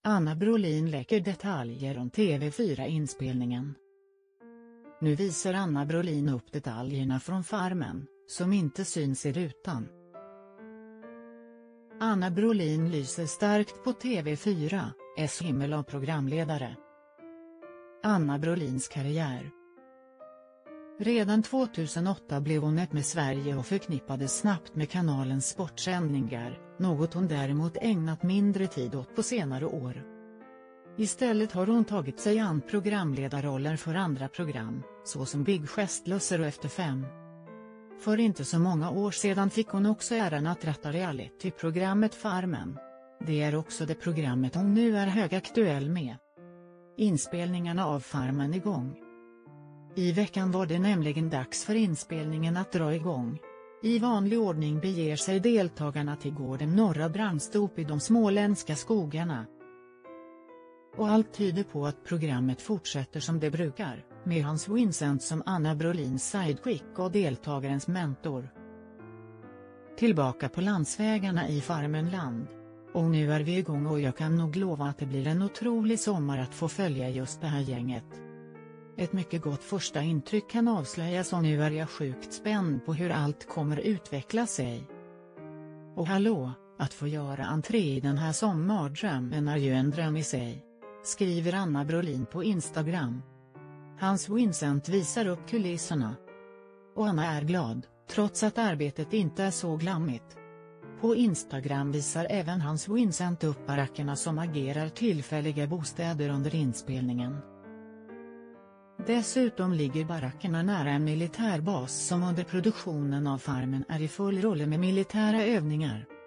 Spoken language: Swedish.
Anna Brolin läcker detaljer om TV4-inspelningen. Nu visar Anna Brolin upp detaljerna från Farmen, som inte syns i rutan. Anna Brolin lyser starkt på TV4:s himmel av programledare. Anna Brolins karriär. Redan 2008 blev hon ett med Sverige och förknippades snabbt med kanalens sportsändningar, något hon däremot ägnat mindre tid åt på senare år. Istället har hon tagit sig an programledarroller för andra program, såsom Big Gestlöser och Efter 5. För inte så många år sedan fick hon också äran att ratta reality-programmet Farmen. Det är också det programmet hon nu är högaktuell med. Inspelningarna av Farmen igång. I veckan var det nämligen dags för inspelningen att dra igång. I vanlig ordning beger sig deltagarna till gården Norra Brandstorp i de småländska skogarna. Och allt tyder på att programmet fortsätter som det brukar, med Hans Vincent som Anna Brolins sidekick och deltagarens mentor. Tillbaka på landsvägarna i Farmenland. Och nu är vi igång och jag kan nog lova att det blir en otrolig sommar att få följa just det här gänget. Ett mycket gott första intryck kan avslöjas och nu är jag sjukt spänd på hur allt kommer utveckla sig. Och hallå, att få göra entré i den här sommardrömmen är ju en dröm i sig, skriver Anna Brolin på Instagram. Hans Vincent visar upp kulisserna. Och Anna är glad, trots att arbetet inte är så glammigt. På Instagram visar även Hans Vincent upp barackerna som agerar tillfälliga bostäder under inspelningen. Dessutom ligger barackerna nära en militärbas som under produktionen av Farmen är i full rulle med militära övningar.